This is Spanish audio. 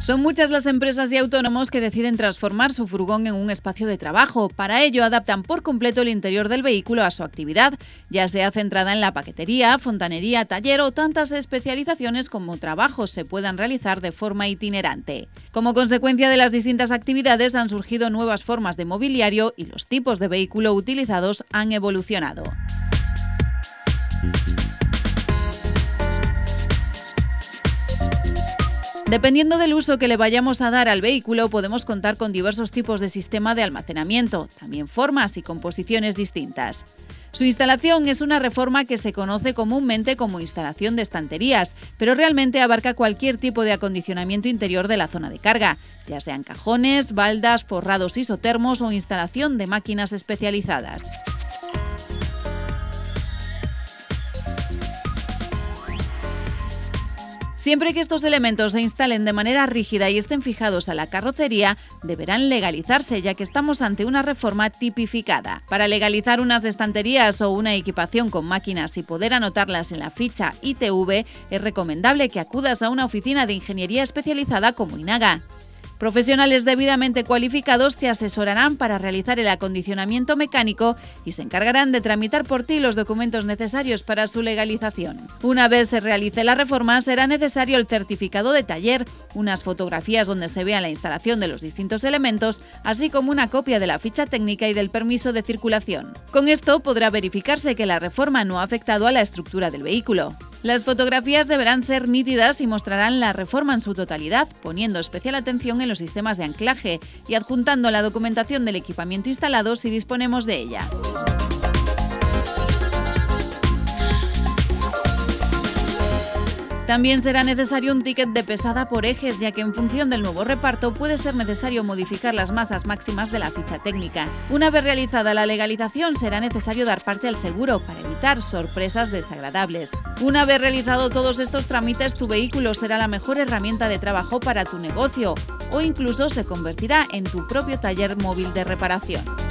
Son muchas las empresas y autónomos que deciden transformar su furgón en un espacio de trabajo. Para ello, adaptan por completo el interior del vehículo a su actividad, ya sea centrada en la paquetería, fontanería, taller o tantas especializaciones como trabajos se puedan realizar de forma itinerante. Como consecuencia de las distintas actividades, han surgido nuevas formas de mobiliario y los tipos de vehículo utilizados han evolucionado. Dependiendo del uso que le vayamos a dar al vehículo, podemos contar con diversos tipos de sistema de almacenamiento, también formas y composiciones distintas. Su instalación es una reforma que se conoce comúnmente como instalación de estanterías, pero realmente abarca cualquier tipo de acondicionamiento interior de la zona de carga, ya sean cajones, baldas, forrados isotermos o instalación de máquinas especializadas. Siempre que estos elementos se instalen de manera rígida y estén fijados a la carrocería, deberán legalizarse, ya que estamos ante una reforma tipificada. Para legalizar unas estanterías o una equipación con máquinas y poder anotarlas en la ficha ITV, es recomendable que acudas a una oficina de ingeniería especializada como Inaga. Profesionales debidamente cualificados te asesorarán para realizar el acondicionamiento mecánico y se encargarán de tramitar por ti los documentos necesarios para su legalización. Una vez se realice la reforma, será necesario el certificado de taller, unas fotografías donde se vea la instalación de los distintos elementos, así como una copia de la ficha técnica y del permiso de circulación. Con esto podrá verificarse que la reforma no ha afectado a la estructura del vehículo. Las fotografías deberán ser nítidas y mostrarán la reforma en su totalidad, poniendo especial atención en los sistemas de anclaje y adjuntando la documentación del equipamiento instalado si disponemos de ella. También será necesario un ticket de pesada por ejes, ya que en función del nuevo reparto puede ser necesario modificar las masas máximas de la ficha técnica. Una vez realizada la legalización, será necesario dar parte al seguro para evitar sorpresas desagradables. Una vez realizado todos estos trámites, tu vehículo será la mejor herramienta de trabajo para tu negocio o incluso se convertirá en tu propio taller móvil de reparación.